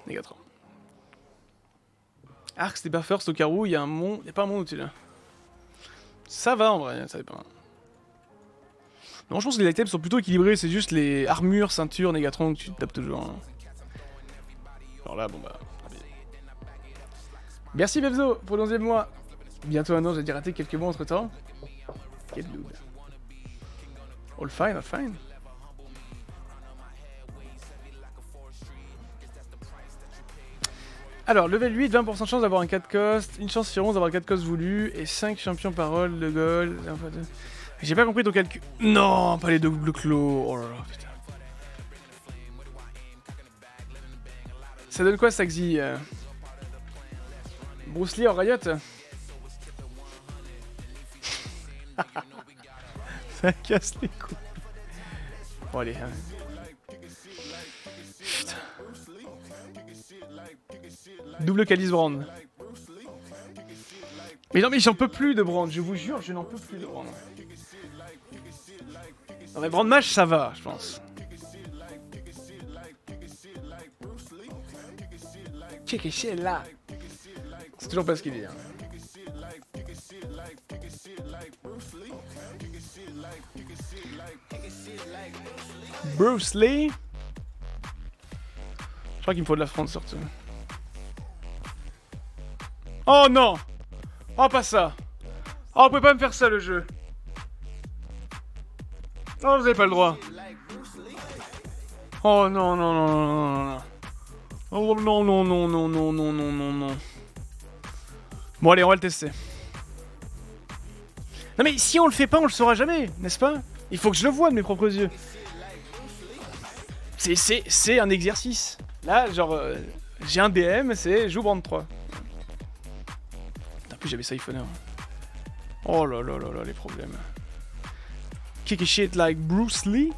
Négatron. Arc, c'était pas first au carreau, il y a un monde. Il y a pas un monde au-dessus là. Ça va en vrai, ça dépend. Non, je pense que les items sont plutôt équilibrés, c'est juste les armures, ceintures, Négatron que tu tapes toujours. Hein. Alors là, bon bah. Merci Bebzo pour le 11e mois. Bientôt un an, j'ai dû rater quelques mois entre temps. Quel loot. All fine, all fine. Alors, level 8, 20% de chance d'avoir un 4 cost, une chance sur 11 d'avoir un 4 cost voulu, et 5 champions parole de gold. J'ai pas compris ton calcul. Non, pas les double clos. Oh là là, putain. Ça donne quoi, Saxi Bruce Lee en Riot. Ça casse les couilles. Bon, allez. Hein. Putain. Double Calice Brand. Mais non, mais j'en peux plus de Brand, je vous jure, je n'en peux plus de Brand. Non, mais Brand Mash, ça va, je pense. Check it là. C'est toujours pas ce qu'il dit. Hein. Bruce Lee. Je crois qu'il me faut de la France surtout. Oh non! Oh pas ça! Oh vous pouvez pas me faire ça le jeu! Oh vous avez pas le droit! Oh non non non non non non! Oh non non non non non non non non non! Bon allez on va le tester. Non mais si on le fait pas on le saura jamais, n'est-ce pas? Il faut que je le voie de mes propres yeux. C'est un exercice. Là genre j'ai un DM, c'est joue Brand 3. En plus j'avais Siphoner. Oh là là là là les problèmes. Kick a shit like Bruce Lee.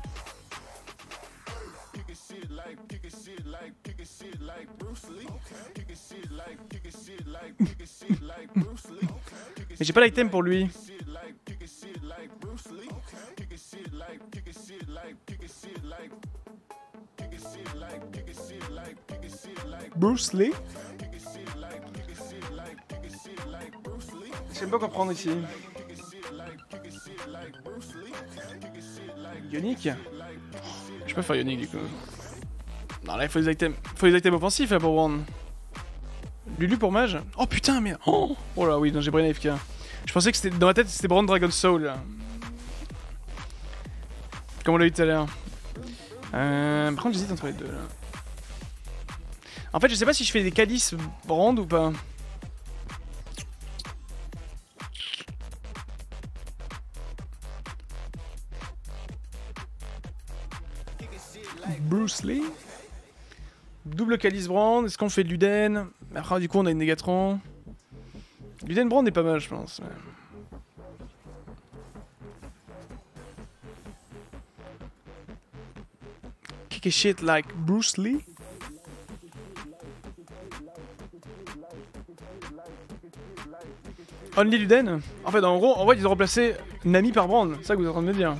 Mais j'ai pas l'item pour lui. Bruce Lee. Je sais pas quoi prendre ici. Ionic. Je peux faire Ionic du coup. Non là il faut des items. Faut des items offensifs là pour prendre. Lulu pour mage. Oh putain mais. Oh là oui, non j'ai brain AFK. Je pensais que c'était. Dans ma tête c'était Brand Dragon Soul là. Comme on l'a eu tout à l'heure. Par contre j'hésite entre les deux là. En fait je sais pas si je fais des calices Brand ou pas. Bruce Lee. Double Calice Brand. Est-ce qu'on fait de Luden? Après du coup on a une Négatron. Luden Brand est pas mal je pense. Mais... Kick a shit like Bruce Lee. Only Luden. En fait en gros en vrai ils ont remplacé Nami par Brand. C'est ça que vous êtes en train de me dire.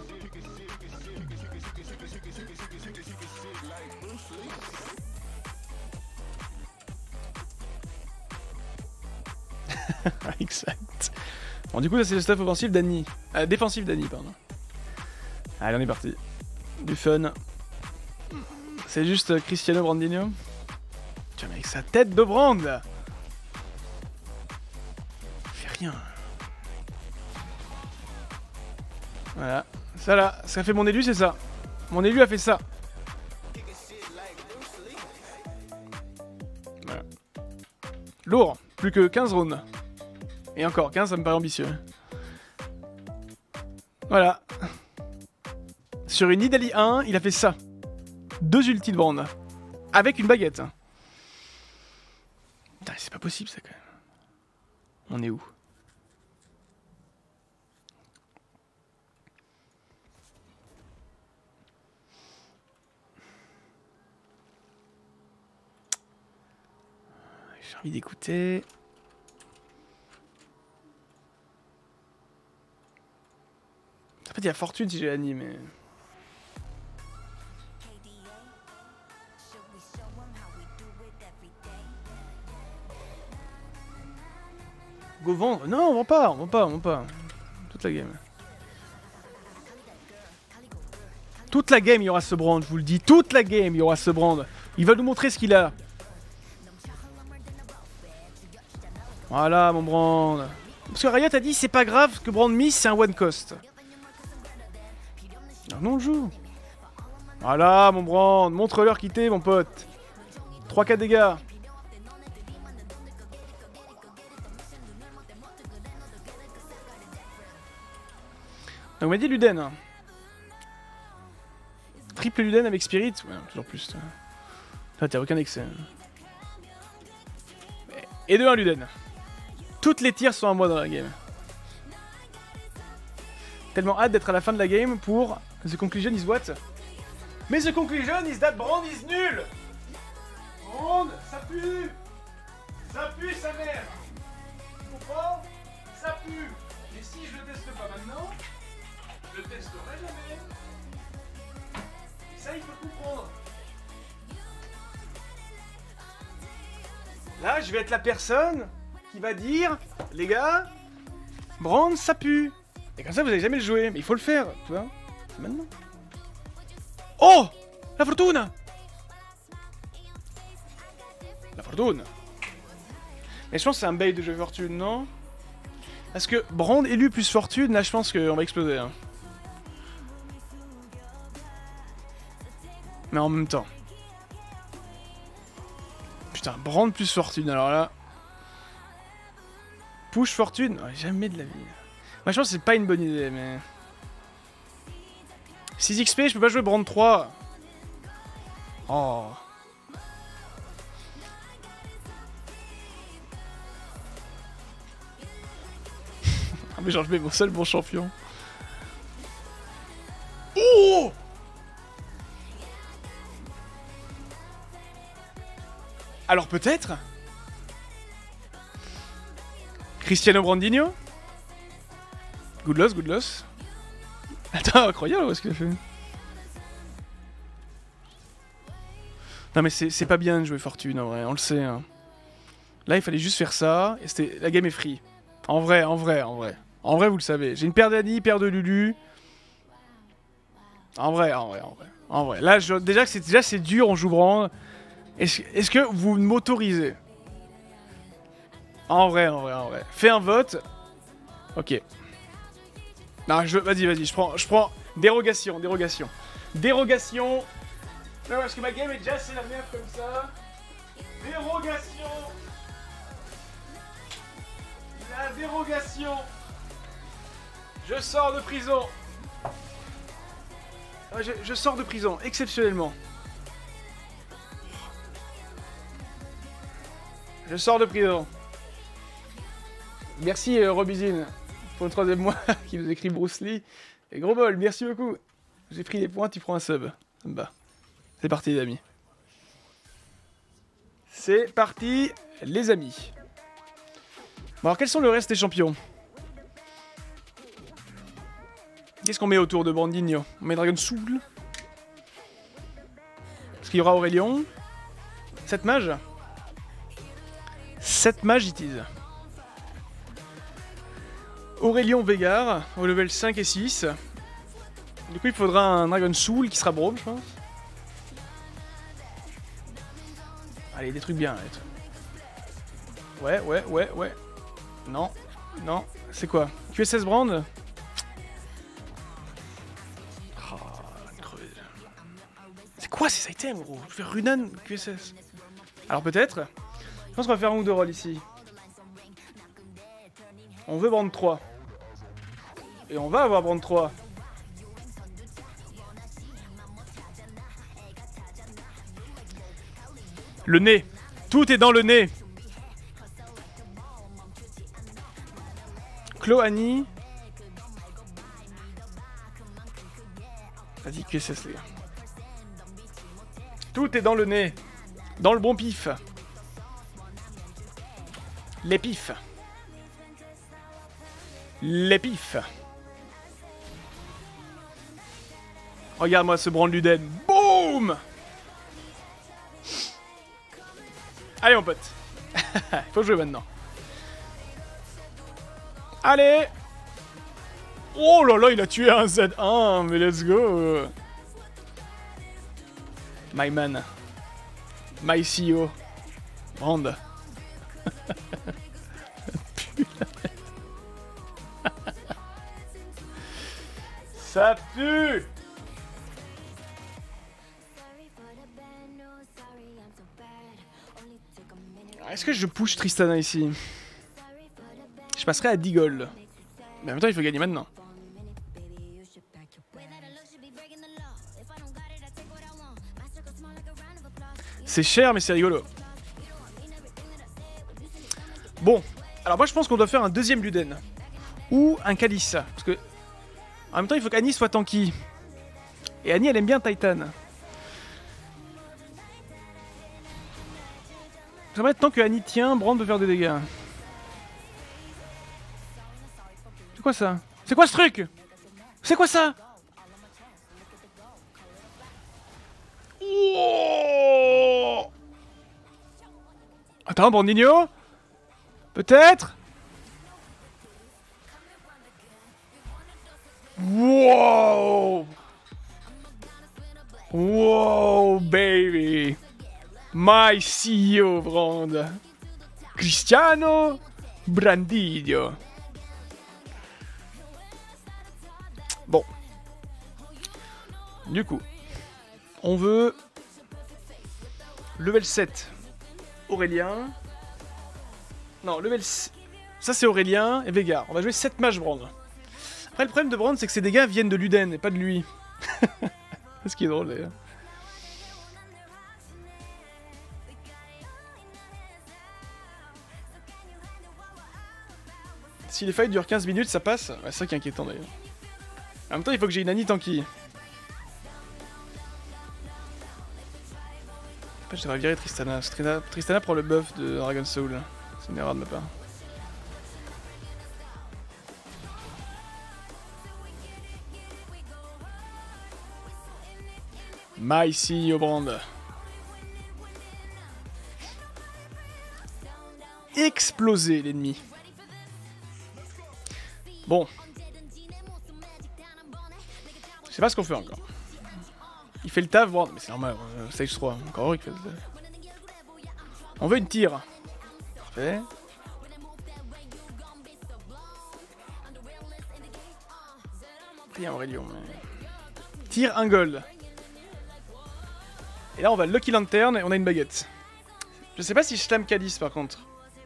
Exact. Bon du coup ça c'est le stuff offensif d'Annie. Défensif d'Annie pardon. Allez on est parti. Du fun. C'est juste Cristiano Brandinho. Tiens mais avec sa tête de Brand. Il fait rien. Voilà. Ça là, ce qu'a fait mon élu c'est ça. Mon élu a fait ça. Voilà. Lourd. Plus que 15 rounds. Et encore, 15 ça me paraît ambitieux. Voilà. Sur une Nidalee 1, il a fait ça. 2 ultis de Brand. Avec une baguette. Putain, c'est pas possible ça quand même. On est où? J'ai envie d'écouter. En fait, il y a fortune si j'ai Annie, mais... Go vendre. Non, on vend pas, on vend pas, on vend pas. Toute la game. Toute la game, il y aura ce brand, je vous le dis. Toute la game, il y aura ce brand. Il va nous montrer ce qu'il a. Voilà, mon brand. Parce que Riot a dit, c'est pas grave que brand miss, c'est un one cost. Alors, non, on joue. Voilà, mon brand. Montre-leur qui t'es, mon pote. 3-4 dégâts. Donc, on m'a dit Luden. Triple Luden avec Spirit. Ouais, toujours plus. Là, t'as aucun excès. Et 2-1 Luden. Toutes les tirs sont à moi dans la game. Tellement hâte d'être à la fin de la game pour The Conclusion is what? Mais The Conclusion is that Brand is nul. Brand, ça pue. Ça pue sa mère. Tu comprends? Ça pue. Et si je le teste pas maintenant, je le testerai jamais. Et ça, il faut le comprendre. Là, je vais être la personne qui va dire, les gars, Brand, ça pue. Et comme ça, vous allez jamais le jouer. Mais il faut le faire, tu vois. C'est maintenant. Oh, la fortune. La fortune. Mais je pense que c'est un bait de jeu fortune, non? Parce que Brand élu plus fortune, là, je pense qu'on va exploser. Hein. Mais en même temps. Putain, Brand plus fortune, alors là. Push fortune, oh, jamais de la vie. Moi je pense que c'est pas une bonne idée, mais... 6 XP, je peux pas jouer Brand 3. Oh. Ah mais genre je mets mon seul bon champion. Oh. Alors peut-être Cristiano Brandinho. Good loss, good loss. Attends, incroyable, où est-ce qu'il a fait? Non mais c'est pas bien de jouer fortune en vrai, on le sait. Hein. Là il fallait juste faire ça, et c'était la game est free. En vrai, en vrai, en vrai. En vrai vous le savez, j'ai une paire d'Annie, paire de Lulu. En vrai, en vrai, en vrai. En vrai, là déjà c'est dur, on joue Brand. Est-ce que vous m'autorisez? En vrai, en vrai, en vrai. Fais un vote. Ok. Non, vas-y, je prends dérogation. Dérogation. Non, parce que ma game est déjà assez la merde comme ça. Dérogation. La dérogation. Je sors de prison. Je sors de prison, exceptionnellement. Je sors de prison. Merci Robizine pour le 3e mois qui nous écrit Bruce Lee. Et gros bol, merci beaucoup. J'ai pris des points, tu prends un sub. Ça me bat. C'est parti les amis. C'est parti les amis. Bon alors quels sont le reste des champions? Qu'est-ce qu'on met autour de Brandinho? On met Dragon Soul. Parce qu'il y aura Aurélien. 7 mages. 7 mages it is. Aurélien Veigar, au level 5 et 6. Du coup, il faudra un Dragon Soul qui sera Braum, je pense. Allez, des trucs bien. Ouais. Non. C'est quoi? QSS Brand? Oh, c'est quoi ces items, gros? Je vais faire Runan QSS. Alors peut-être. Je pense qu'on va faire un ou deux rolls ici. On veut Brand 3. Et on va avoir Brand 3. Le nez. Tout est dans le nez. Cloani. Vas-y, QSS les gars. Tout est dans le nez. Dans le bon pif. Les pifs. Les pifs. Regarde-moi ce Brand Luden. Boum. Allez mon pote. Faut jouer maintenant. Allez! Oh là là, il a tué un Z1, mais let's go! My man. My CEO. Brand. Ça pue! Est-ce que je push Tristana ici? Je passerai à 10 gold. Mais en même temps, il faut gagner maintenant. C'est cher, mais c'est rigolo. Bon. Alors moi, je pense qu'on doit faire un deuxième Luden. Ou un Calice. Parce que... En même temps, il faut qu'Annie soit tanky. Et Annie, elle aime bien Titan. J'aimerais tant que Annie tient, Brand peut faire des dégâts. C'est quoi ça? C'est quoi ce truc? C'est quoi ça? Oh, attends, Brandinho? Peut-être? Wow! Wow, baby! My CEO, Brand! Cristiano Brandinho! Bon. Du coup, on veut level 7 Aurélien. Non, level 6. Ça c'est Aurélien et Veigar. On va jouer 7 mages Brand. Après le problème de Brand c'est que ses dégâts viennent de Luden et pas de lui. C'est ce qui est drôle d'ailleurs. Si les fights durent 15 minutes, ça passe. Ouais, c'est ça qui est inquiétant d'ailleurs. En même temps, il faut que j'ai une Annie tanky. Je devrais virer Tristana. Tristana prend le buff de Dragon Soul. C'est une erreur de ma part. My CEO Brand. Exploser l'ennemi. Bon. Je sais pas ce qu'on fait encore. Il fait le taf, Brand. Mais c'est normal, stage 3. Encore heureux qu'il fait le taf. On veut une tire. Parfait. Rien Aurélien, mais... Tire un gold. Et là on va Lucky Lantern et on a une baguette. Je sais pas si je slam Calice par contre.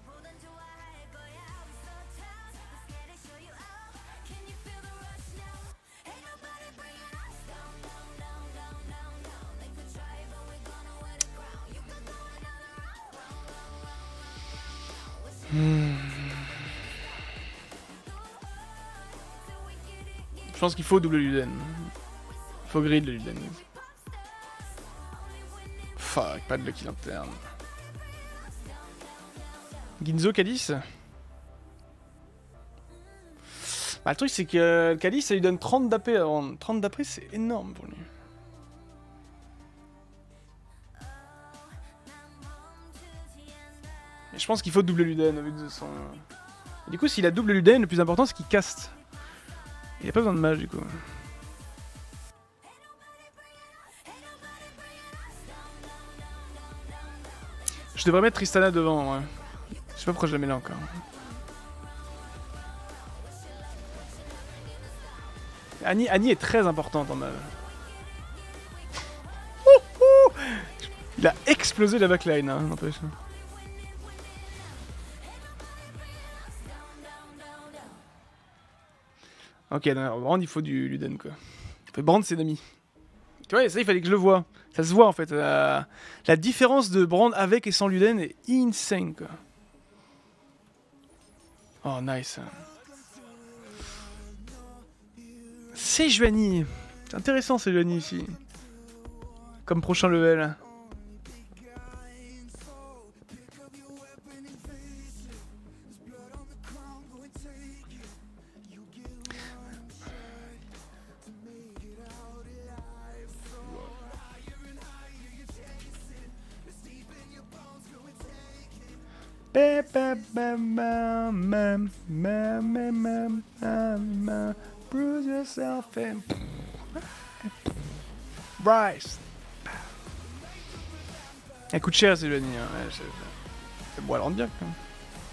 Je pense qu'il faut double Luden. Il faut grid le Luden. Fuck, pas de Lucky Lantern. Ginzo, Calice. Bah, le truc c'est que Calice ça lui donne 30 d'AP avant. 30 d'AP c'est énorme pour lui. Et je pense qu'il faut double Luden au vu de son... Et du coup s'il a double Luden, le plus important c'est qu'il caste. Il a pas besoin de mage du coup. Je devrais mettre Tristana devant, ouais. Je sais pas pourquoi je la mets là encore. Annie est très importante en mage. Il a explosé la backline, hein, n'empêche. Ok, non, Brand il faut du Luden quoi. Brand c'est Nami. Tu vois, ça il fallait que je le voie. Ça se voit en fait. La différence de Brand avec et sans Luden est insane quoi. Oh nice. C'est Juani. C'est intéressant c'est Juani ici. Comme prochain level. Bruise yourself and... Bryce. Elle coûte cher ces Joanie. Ouais, bon, elle rentre bien quand même.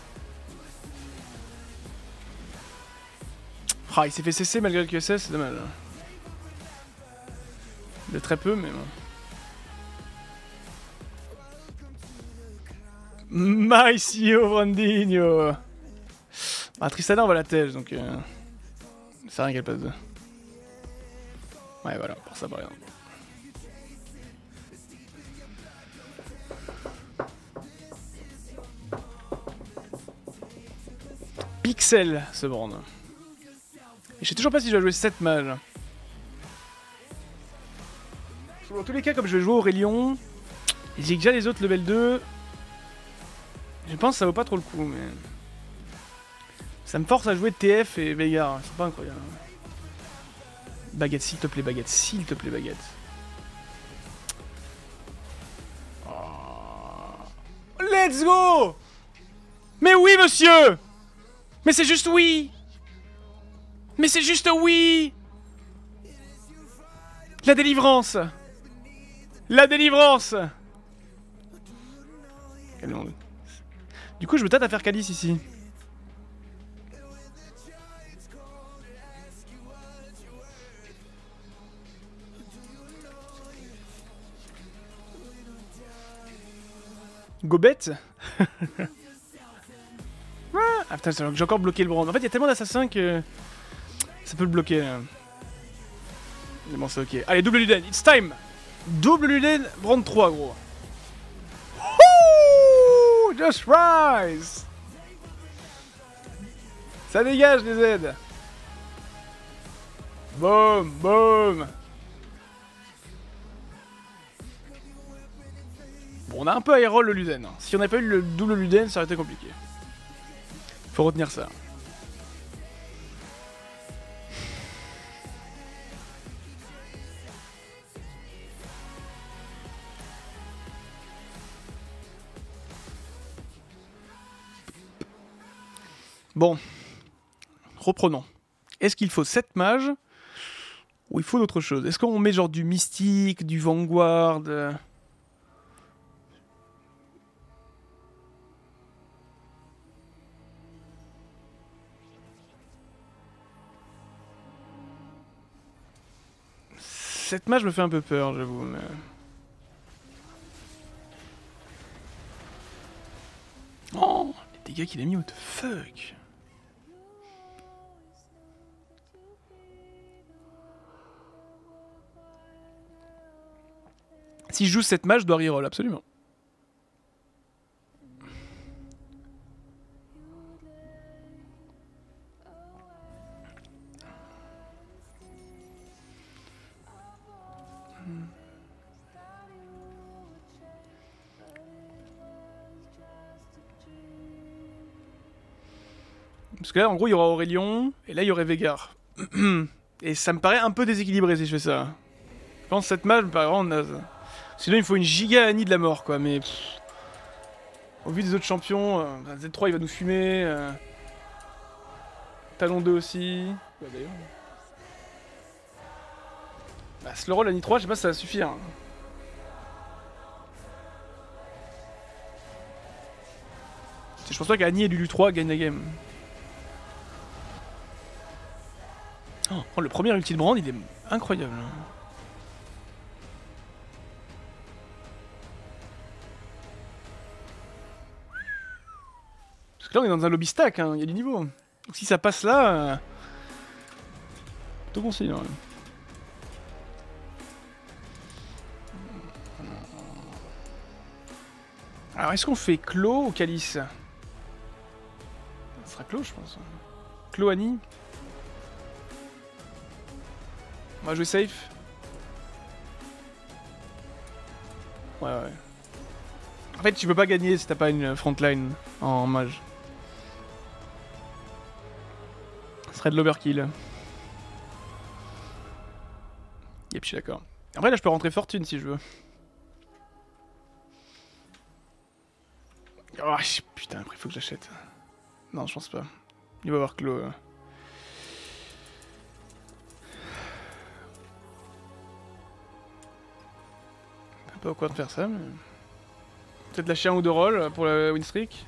Ah, il s'est fait cesser malgré le QSS, c'est dommage. De très peu, mais bon. Maïsio Brandinho. Ah, Tristana, on va la tège, donc... c'est rien qu'elle passe de... Ouais, voilà, pour ça, par exemple. Pixel, ce brand. Et je sais toujours pas si je vais jouer 7 mages. Dans tous les cas, comme je vais jouer Aurélien, et j'ai déjà les autres level 2, je pense que ça vaut pas trop le coup, mais... Ça me force à jouer TF et Veigar, c'est pas incroyable. Baguette, s'il te plaît, baguette, s'il te plaît, baguette. Oh. Let's go! Mais oui, monsieur! Mais c'est juste oui! Mais c'est juste oui! La délivrance! La délivrance! Du coup, je me tâte à faire Calice ici. Gobette. Ah putain, j'ai encore bloqué le brand. En fait, il y a tellement d'assassins que ça peut le bloquer. Mais bon, c'est ok. Allez, double Luden, it's time! Double Luden, brand 3, gros. Wouh! Just rise! Ça dégage les aides! Boum, boum! Bon, on a un peu aérol le Luden. Si on n'avait pas eu le double Luden, ça aurait été compliqué. Faut retenir ça. Bon. Reprenons. Est-ce qu'il faut 7 mages ou il faut d'autre chose? Est-ce qu'on met genre du mystique, du vanguard? Cette mage me fait un peu peur, j'avoue, mais... Oh, les dégâts qu'il a mis, what the fuck? Si je joue cette mage, je dois reroll, absolument. Parce que là, en gros, il y aura Aurélien, et là, il y aurait Veigar. Et ça me paraît un peu déséquilibré si je fais ça. Je pense que cette mage me paraît vraiment naze. Sinon, il me faut une giga Annie de la mort, quoi, mais... Au vu des autres champions, Z3, il va nous fumer. Talon 2 aussi. Ouais, d'ailleurs. Bah, slow roll Annie 3, je sais pas si ça va suffire. Je pense pas qu'Annie et Lulu 3 gagnent la game. Oh, le premier ulti de Brand, il est incroyable. Parce que là, on est dans un lobby stack, hein, il y a du niveau. Donc si ça passe là... plutôt conseillé, hein. Alors, est-ce qu'on fait Clo ou Calice? Ça sera Clo, je pense. Clo, Annie. On va jouer safe. Ouais, ouais. En fait, tu peux pas gagner si t'as pas une frontline en mage. Ce serait de l'overkill. Yep, je suis d'accord. Après, là, je peux rentrer fortune si je veux. Oh putain, après il faut que j'achète. Non, je pense pas. Il va avoir clos. Pas au quoi de faire ça, mais... Peut-être lâcher un ou deux rolls pour la win streak.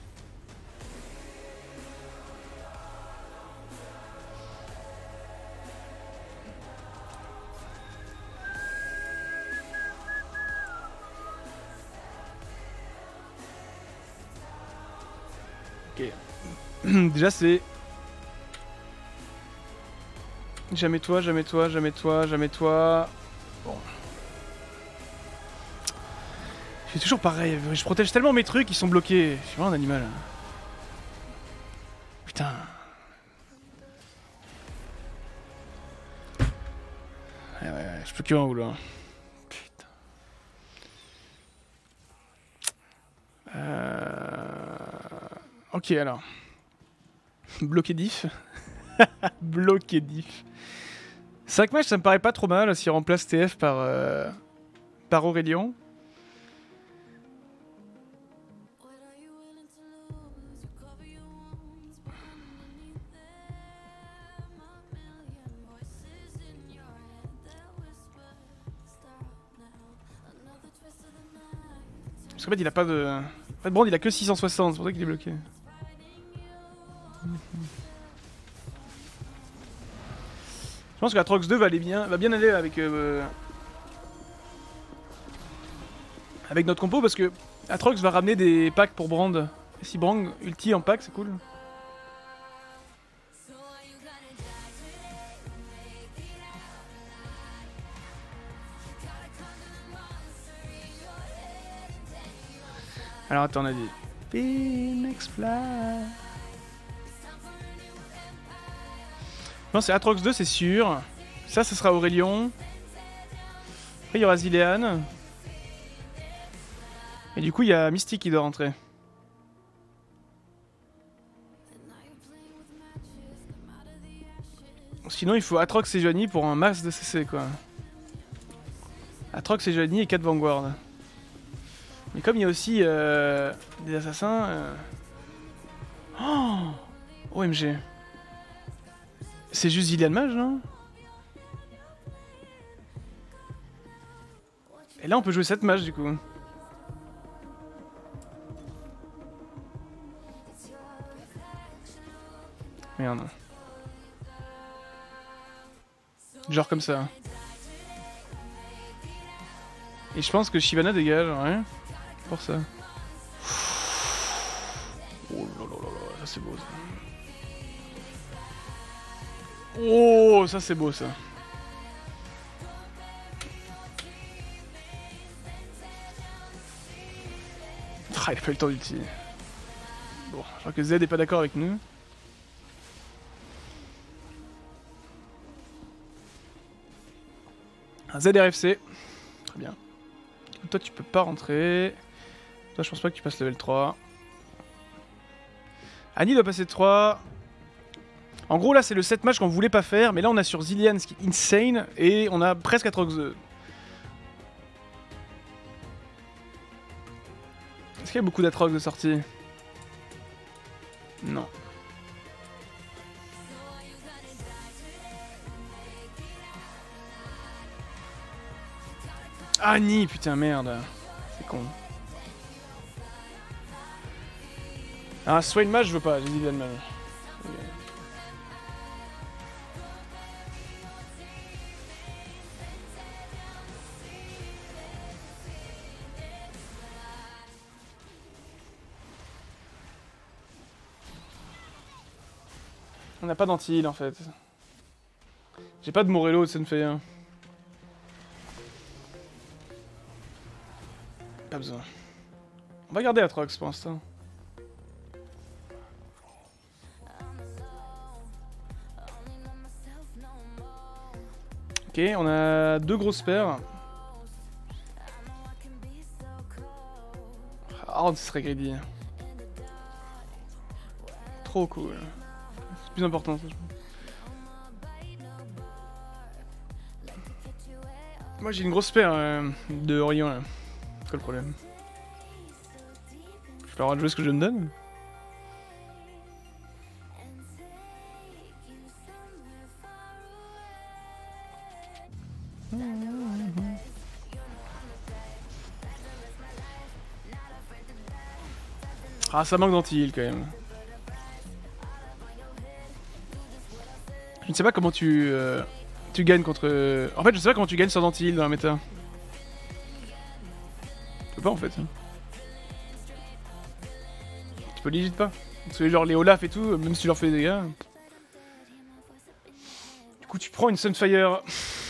Ok. Déjà c'est... Jamais toi, jamais toi, jamais toi, jamais toi... Bon. Je fais toujours pareil, je protège tellement mes trucs, ils sont bloqués. Je suis vraiment un animal. Putain. Ouais, je peux que un ou là. Putain. Ok alors. Bloqué diff. Bloqué diff. 5 matchs ça me paraît pas trop mal s'il remplace TF par Aurélien. Parce qu'en fait il a pas de brand, il a que 660, c'est pour ça qu'il est bloqué. Je pense que Atrox 2 va bien aller avec notre compo parce que Atrox va ramener des packs pour Brand. Et si Brand ulti en pack, c'est cool. Alors attends, on a dit Phoenix Fly. Non, c'est Atrox 2, c'est sûr. Ça sera Aurélien. Après, il y aura Zilean. Et du coup, il y a Mystique qui doit rentrer. Sinon, il faut Atrox et Johnny pour un max de CC, quoi. Atrox et Johnny et 4 Vanguard. Mais comme il y a aussi des assassins... Oh OMG. C'est juste Zilean Mage, non? Et là, on peut jouer 7 mages, du coup. Merde. Genre comme ça. Et je pense que Shyvana dégage, ouais. Pour ça. Oh là là là là, ça c'est beau ça. Oh, ça c'est beau ça. Ah, il a pas eu le temps d'utiliser. Bon, je crois que Z est pas d'accord avec nous. Un ZRFC. Très bien. Toi, tu peux pas rentrer. Toi, je pense pas que tu passes level 3. Annie doit passer 3. En gros, là, c'est le 7 match qu'on voulait pas faire. Mais là, on a sur Zilean, ce qui est insane. Et on a presque Atrox 2. Est-ce qu'il y a beaucoup d'Atrox de sortie? Non. Annie, putain, merde. C'est con. Ah, Swain Mage, je veux pas, j'ai dit Zilean Mage. On n'a pas d'anti-heal en fait. J'ai pas de Morello, ça me fait rien. Pas besoin. On va garder Atrox pour l'instant. Ok, on a 2 grosses paires. Hard, ce serait greedy. Trop cool. C'est plus important ça, je pense. Moi j'ai une grosse paire de Orion là. C'est quoi le problème? Je peux peux avoir joué ce que je me donne. Ah, ça manque d'anti-heal quand même. Je ne sais pas comment tu gagnes contre... En fait, je sais pas comment tu gagnes sans anti-heal dans la méta. Tu peux pas en fait. Tu peux legit pas. Parce que genre les Olaf et tout, même si tu leur fais des dégâts... Du coup, tu prends une Sunfire.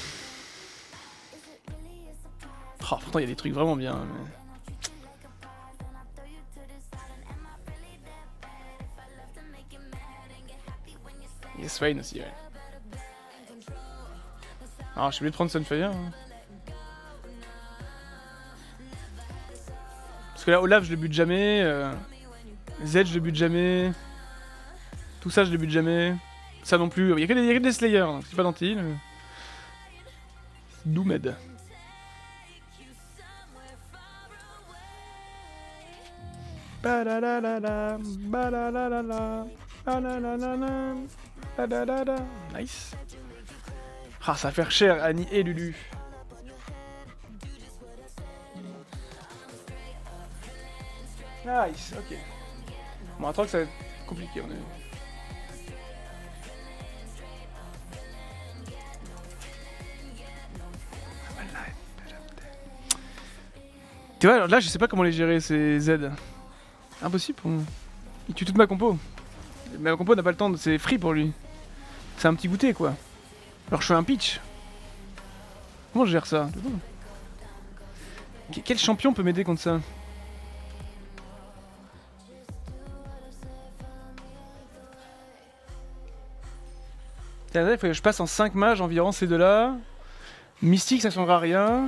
Oh, pourtant, il y a des trucs vraiment bien. Mais... Il y a Swain aussi, ouais. Alors, je suis obligé de prendre Sunfire. Hein. Parce que là, Olaf, je le bute jamais. Zed, je le bute jamais. Tout ça, je le bute jamais. Ça non plus. Il y a que des Slayers, donc c'est pas d'anti. Doomed. Nice. Ah, ça va faire cher, Annie et Lulu. Nice, ok. Bon, attends que ça va être compliqué, on est... Tu vois, là je sais pas comment les gérer ces Z. Impossible pour moi. Il tue toute ma compo. Ma compo n'a pas le temps, c'est free pour lui. C'est un petit goûter quoi. Alors je fais un pitch. Comment je gère ça? Quel champion peut m'aider contre ça? Il faut que je passe en 5 mages environ ces deux-là. Mystique ça changera rien.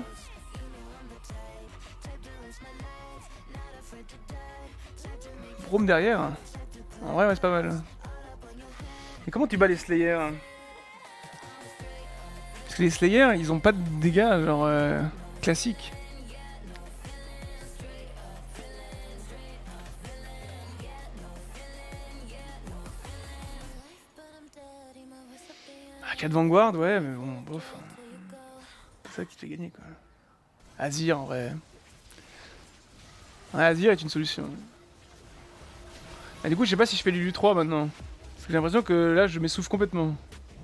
Brome derrière. En vrai ouais c'est pas mal. Et comment tu bats les Slayers? Parce que les Slayers ils ont pas de dégâts genre classiques. Ah 4 Vanguard ouais mais bon bof. C'est ça qui te fait gagner quoi. Azir en vrai. Ouais Azir est une solution. Ah, du coup, je sais pas si je fais Lulu 3 maintenant. Parce que j'ai l'impression que là, je m'essouffle complètement.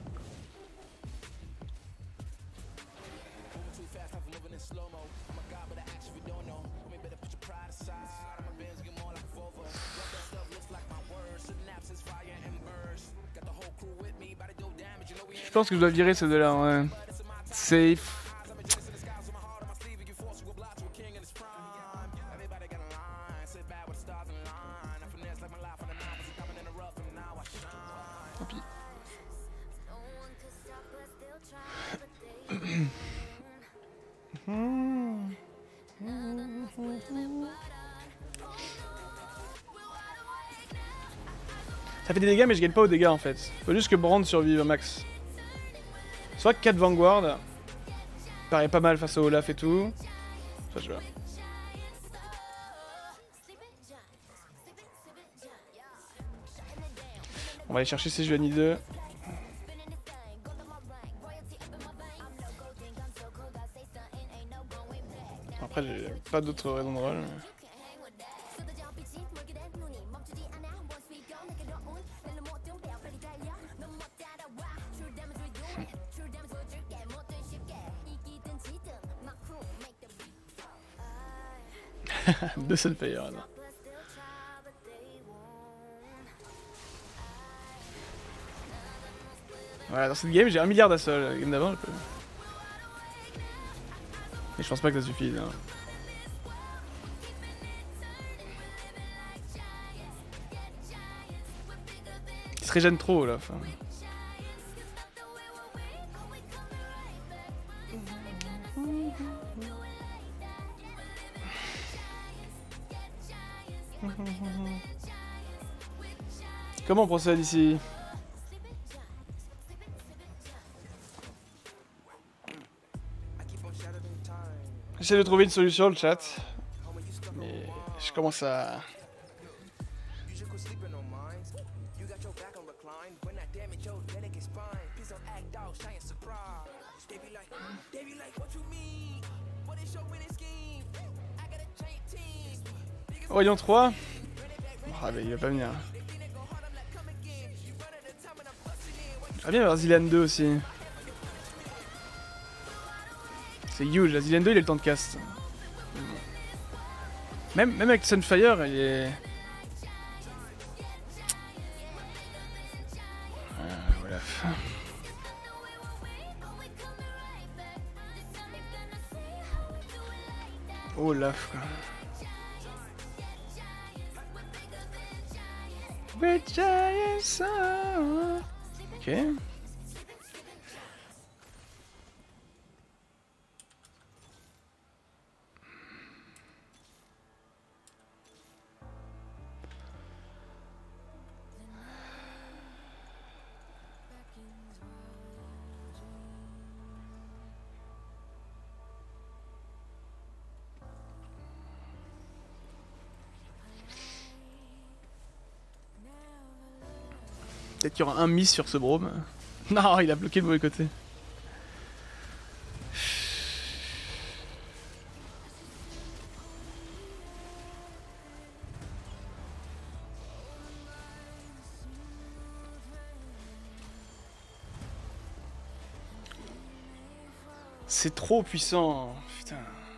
Je pense que je dois virer ces deux-là, ouais. Safe. Ça fait des dégâts mais je gagne pas aux dégâts en fait. Faut juste que Brand survive max. Soit 4 Vanguard. Paraît pas mal face au Olaf et tout. Ça je vois. On va aller chercher ces Juani 2. Après j'ai pas d'autres raisons de rôle. Deux Sunfire là. Voilà, dans cette game j'ai 1 milliard d'assaut. La game d'avant, je peux. Mais je pense pas que ça suffise. Hein. Il se régène trop là. Enfin. Comment on procède ici? J'essaie de trouver une solution le chat. Mais je commence à Orion 3. Ah bah il va pas venir. J'aimerais bien avoir Zilean 2 aussi. C'est huge, la Zilean 2 il a le temps de cast. Même avec Sunfire il est... Voilà. Oh Olaf quoi. Ok. Peut-être qu'il y aura un miss sur ce Brome. Non, il a bloqué le mauvais côté. C'est trop puissant. Putain.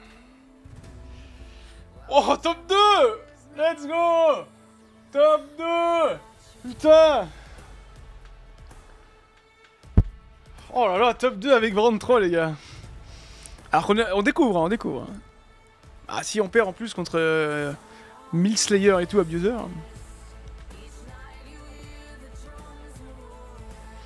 Oh, top 2! Let's go! Top 2! Putain! Oh là là, top 2 avec Brand 3 les gars. Alors on découvre, hein, on découvre. Ah si on perd en plus contre Milk Slayer et tout, Abuser.